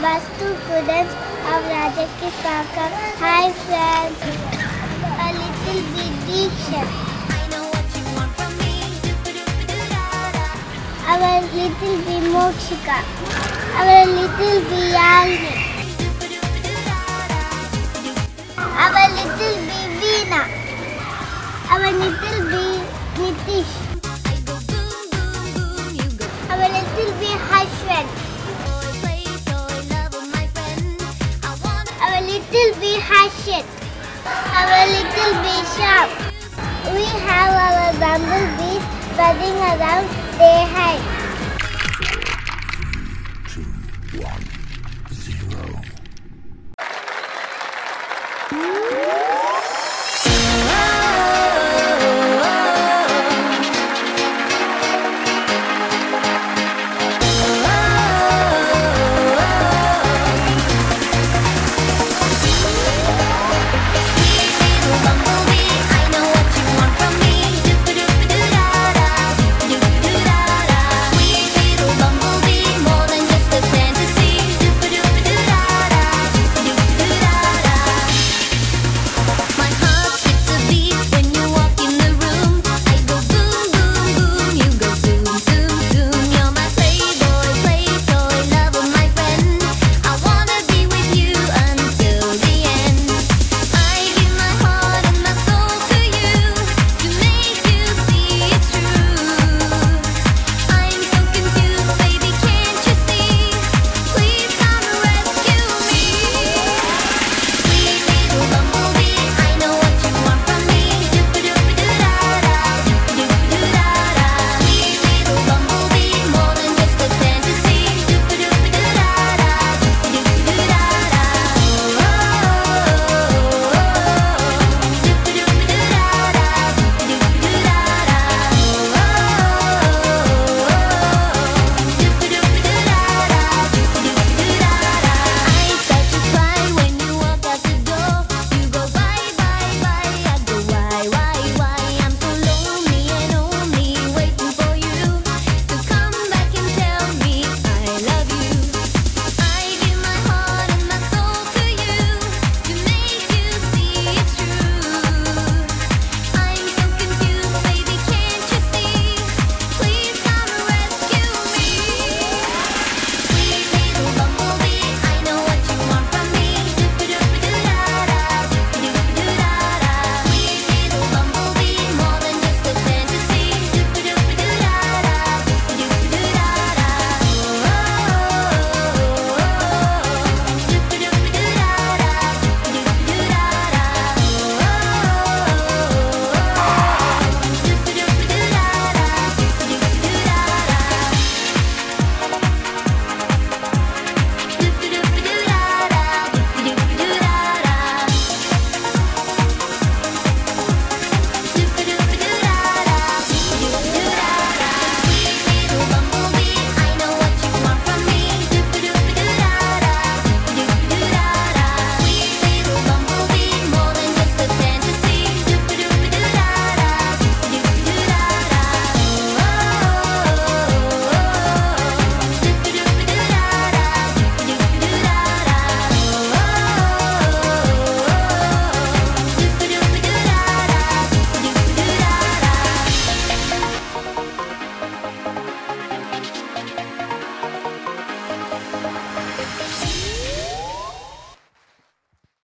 bus to Kudos Rajakilpakkam. Hi friends, a little bit chef. Our little bit Mokshika. Our little bit Yalini. Our little bit Veena. Our little bit Nitish. Our little bit Hashwin. Our little bit Hashit. Our little bit Sham. We have our bumblebees buzzing around. Say hi.